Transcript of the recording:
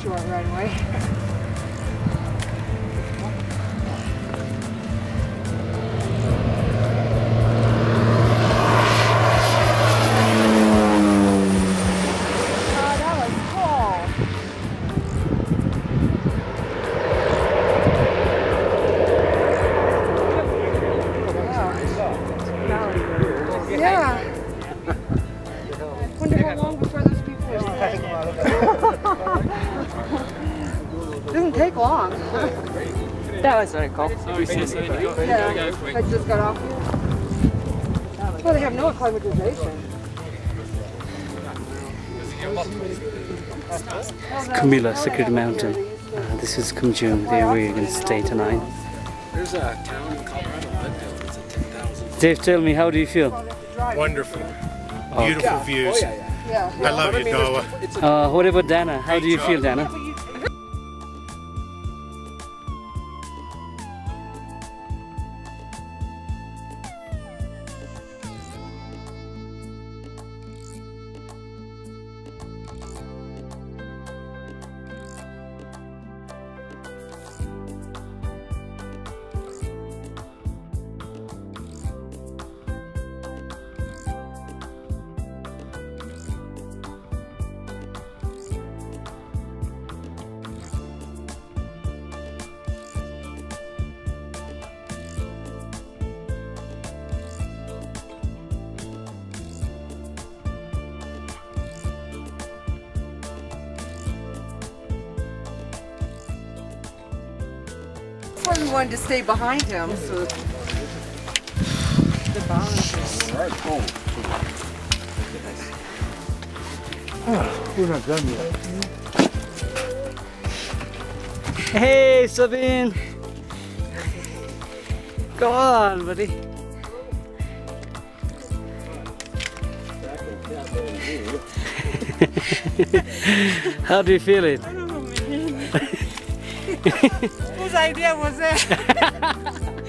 short runway. Doesn't take long. That was very cool. Yeah, I just got off here. Well, they have no acclimatization. Kumila, Secret Mountain. This is Kumjung, the area we're going to stay tonight. There's a town in Colorado, Leadville, that's at 10,000. Dave, tell me, how do you feel? Wonderful. Beautiful views. I love you, Noah. What about Dana? How do you feel, Dana? That's why we wanted to stay behind him. So the balance. We're not done yet. Hey, Sabine! Go on, buddy. How do you feel it? Whose idea was that?